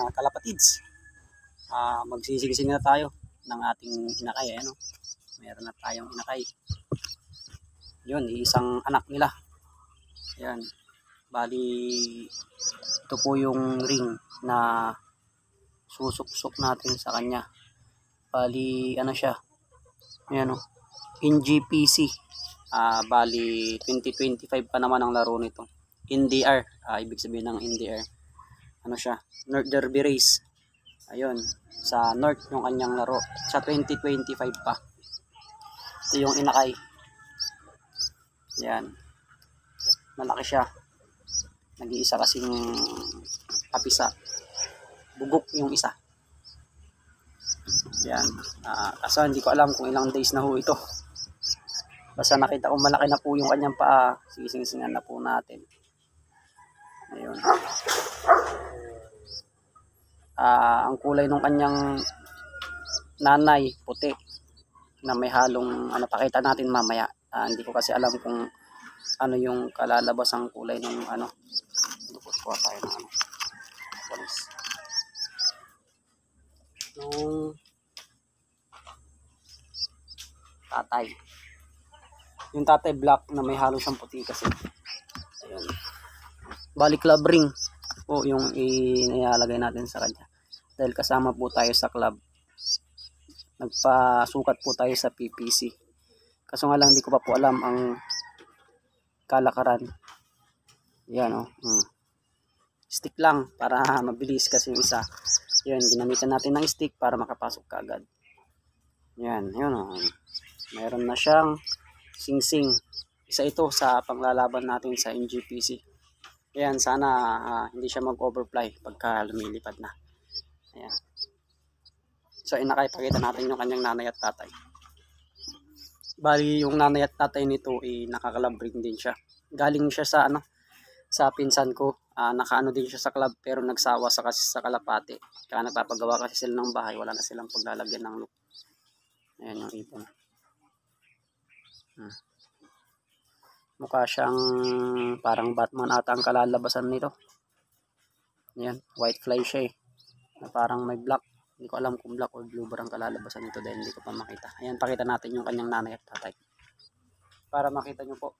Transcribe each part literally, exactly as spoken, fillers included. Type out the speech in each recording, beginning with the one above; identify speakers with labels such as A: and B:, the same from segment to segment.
A: kalapatids, uh, magsisigising na tayo ng ating inakay. Ayan, oh. Meron na tayong inakay. Yun, isang anak nila. Ayan, bali ito po yung ring na susuksok natin sa kanya. Bali ano siya, ayan, oh, N G P C. uh, bali twenty twenty-five pa naman ang laro nito. N D R, uh, ibig sabihin ng N D R, ano siya, North Derby Race. Ayun, sa North yung kanyang laro, sa twenty twenty-five pa. Ito yung inakay. Yan, malaki siya, nag-iisa kasing kapisa, bugok yung isa. Yan, uh, kaso hindi ko alam kung ilang days na ho ito. Basta nakita ko malaki na po yung kanyang paa. Sigising-singan na po natin. Ayun. Uh, ang kulay ng kanyang nanay, puti, na may halong, ano, pakita natin mamaya. Uh, hindi ko kasi alam kung ano yung kalalabas ang kulay ng ano. Dukot ko tayo ng ano. Polis. Nung tatay. Yung tatay black na may halo siyang puti kasi. Ayun. Bali club ring po yung inayalagay natin sa kanya. Dahil kasama po tayo sa club. Nagpasukat po tayo sa P P C. Kaso nga lang hindi ko pa po alam ang kalakaran. Yan, oh. Hmm. Stick lang para mabilis kasi yung isa. Yan, ginamitan natin ng stick para makapasok kaagad. Yan, yun, oh. Meron na siyang sing-sing. Isa ito sa panglalaban natin sa N G P C. Ayan, sana uh, hindi siya mag-overfly pagka lumilipad na. Ayan. So, inakay, pakita natin yung kanyang nanay at tatay. Bali, yung nanay at tatay nito, eh, nakakalabring din siya. Galing siya sa, ano, sa pinsan ko. Uh, nakaano din siya sa club, pero nagsawa sa kasi sa Kalapate. Kaya nagpapagawa kasi sila ng bahay, wala na silang paglalagyan ng loop. Ayan yung ibon. Hmm. Mukha siyang parang Batman ata ang kalalabasan nito. Yan, white fly siya eh. Na parang may black. Hindi ko alam kung black or blue ba ang kalalabasan nito dahil hindi ko pa makita. Ayan, pakita natin yung kanyang nanay at tatay. Para makita nyo po.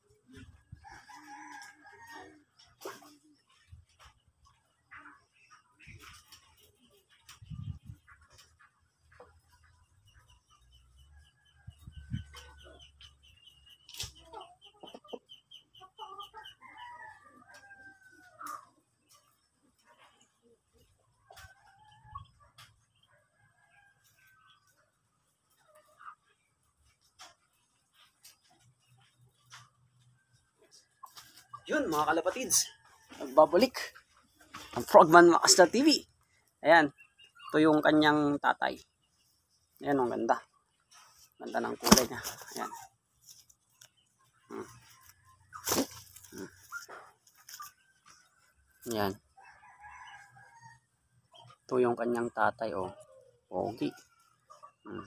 A: Yun mga kalapatids, nagbabalik ang Frogman Master T V. Ayan, ito yung kanyang tatay. Ayan, ang ganda. Ganda ng kulay niya. Ayan. Hmm. Hmm. Ayan. Ito yung kanyang tatay, oh. Pogi. Hmm.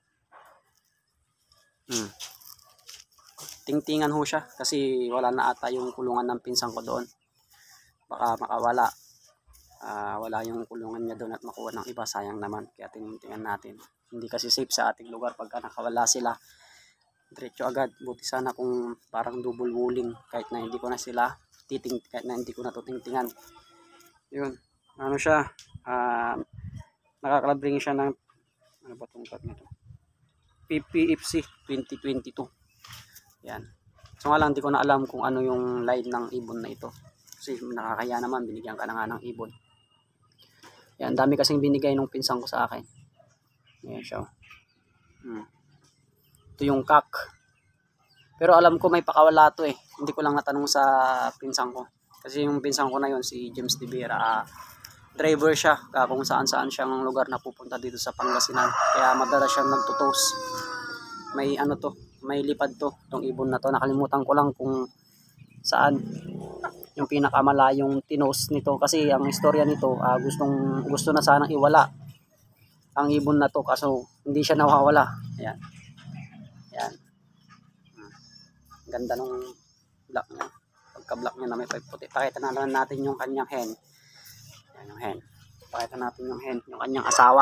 A: Hmm. Tingtingan ho siya kasi wala na ata yung kulungan ng pinsan ko doon. Baka makawala. Uh, wala yung kulungan niya doon at makuha ng iba, sayang naman. Kaya tingtingan natin. Hindi kasi safe sa ating lugar pagka nakawala sila. Diretso agad. Buti sana kung parang double walling kahit na hindi ko na sila titing kahit na hindi ko na to tingtingan. Yun. Ano siya? Uh, nakakalabring siya ng ano ba itong cut nito? P P F C twenty twenty-two. Yan. So nga lang, hindi ko na alam kung ano yung line ng ibon na ito. Kasi nakakaya naman, binigyan ka na nga ng ibon. Yan, dami kasing binigay nung pinsan ko sa akin. Yan siya. Hmm. Ito yung kak. Pero alam ko may pakawala to eh. Hindi ko lang natanong sa pinsan ko. Kasi yung pinsan ko na yon si James De Vera, uh, driver siya. Uh, kung saan saan siyang lugar na pupunta dito sa Pangasinan. Kaya madalas siyang nagtutos. May ano to. May lipad to, itong ibon na to. Nakalimutan ko lang kung saan yung pinakamalayong tinos nito. Kasi ang istorya nito, uh, gustong, gusto na sanang iwala ang ibon na to. Kaso hindi siya nawawala. Ayan. Ayan. Ganda nung black niya. Pagka-black niya na may puti. Pakita na natin yung kanyang hen. Ayan yung hen. Pakita natin yung hen, yung kanyang asawa.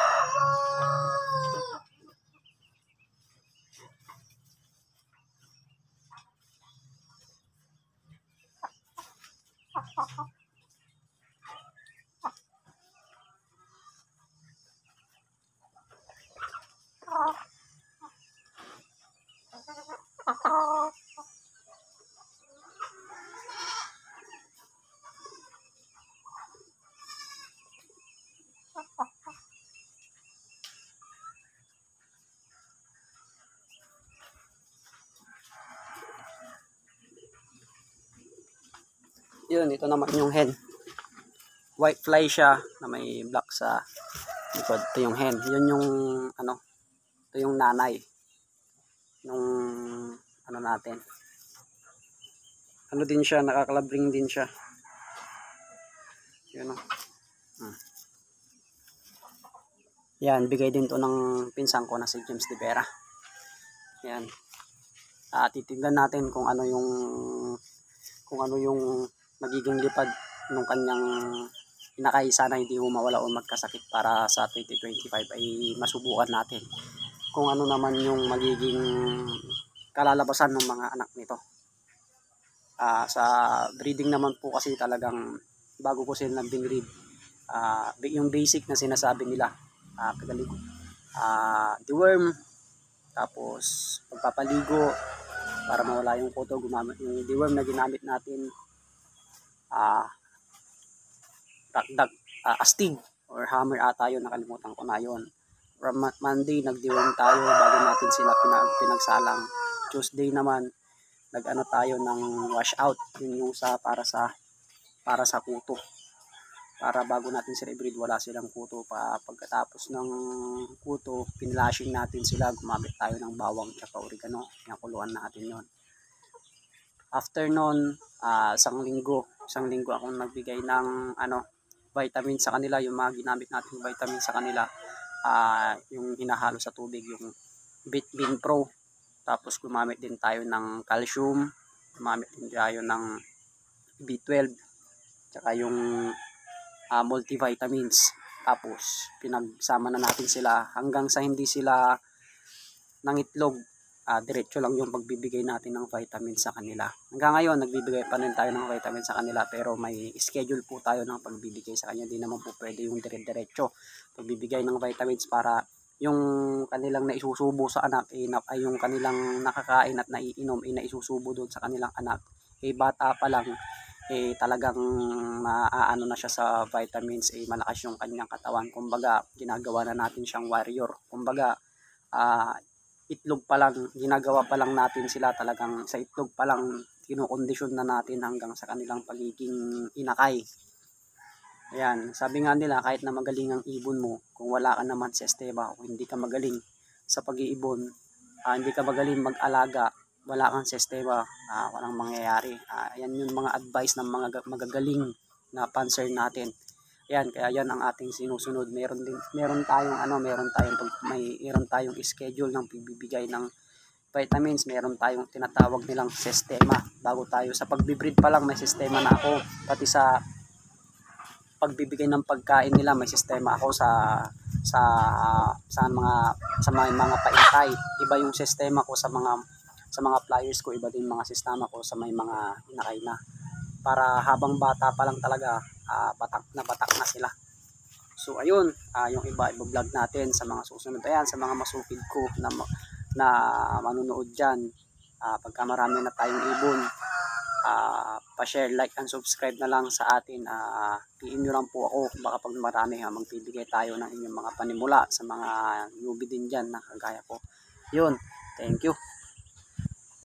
A: Yun, ito naman yung hen. White fly siya na may black sa likod. Ito yung hen. Yun yung ano, ito yung nanay nung ano natin. Ano din siya, nakakalabring din siya. Yun o. Hmm. Yan, bigay din to ng pinsang ko na si James De Vera. Yan. Uh, titignan natin kung ano yung kung ano yung magiging lipad nung kanyang inakay. Sana hindi mo mawala o magkasakit para sa twenty twenty-five ay masubukan natin kung ano naman yung magiging kalalabasan ng mga anak nito. Uh, sa breeding naman po kasi talagang bago ko sila binread, uh, yung basic na sinasabi nila, uh, kagaligo, uh, deworm, tapos pagpapaligo para mawala yung kuto, gumamit yung deworm na ginamit natin, uh, dakdak, uh, astig or hammer ata yun, nakalimutan ko na yun. Monday nag-deworm tayo bago natin sila pinag pinagsalang. Tuesday naman nag-ano tayo ng wash out, yun yung sa para sa para sa kuto, para bago natin sila i-breed wala silang kuto. Pa pagkatapos ng kuto, pinlashing natin sila, gumamit tayo ng bawang at oregano, yung kuluan natin yon. After nun, uh, isang linggo isang linggo akong nagbigay ng ano vitamin sa kanila, yung mga ginamit natin vitamin sa kanila, uh, yung hinahalo sa tubig, yung Bitbin Pro. Tapos gumamit din tayo ng calcium, gumamit din tayo ng B twelve, tsaka yung uh, multivitamins. Tapos pinagsama na natin sila hanggang sa hindi sila nangitlog. Uh, diretso lang yung pagbibigay natin ng vitamins sa kanila. Hanggang ngayon nagbibigay pa rin tayo ng vitamins sa kanila, pero may schedule po tayo ng pagbibigay sa kanya. Hindi naman po pwede yung dire-diretso pagbibigay ng vitamins, para yung kanilang naisusubo sa anak eh, na, ay yung kanilang nakakain at naiinom eh, naisusubo doon sa kanilang anak eh, bata pa lang eh, talagang maaano na siya sa vitamins, eh, malakas yung kanyang katawan. Kumbaga ginagawa na natin siyang warrior. Kumbaga ah uh, itlog pa lang, ginagawa pa lang natin sila, talagang sa itlog pa lang kinokondisyon na natin hanggang sa kanilang pagiging inakay. Ayan, sabi nga nila, kahit na magaling ang ibon mo, kung wala ka naman sa sistema o hindi ka magaling sa pag-iibon, uh, hindi ka magaling mag-alaga, wala kang sistema, uh, walang mangyayari. Uh, ayan yung mga advice ng mga magagaling na panser natin. Yan, kaya yan ang ating sinusunod. Meron din meron tayong ano, meron tayong may meron tayong schedule ng pagbibigay ng vitamins, meron tayong tinatawag nilang sistema. Bago tayo sa pagbibreed pa lang may sistema na ako. Pati sa pagbibigay ng pagkain nila may sistema ako sa sa sa mga sa mga, mga paintay. Iba yung sistema ko sa mga sa mga flyers ko, iba din mga sistema ko sa may mga inakay na. Para habang bata pa lang talaga uh, batak na batak na sila. So ayun, uh, yung iba i-vlog natin sa mga susunod. Ayan, sa mga masukid ko na, na manunood dyan, uh, pagka marami na tayong ibon, uh, pa-share, like and subscribe na lang sa atin. uh, P M nyo lang po ako, baka pag marami ha, magbibigay tayo ng inyong mga panimula sa mga newbie din dyan na kagaya ko. Yun, thank you.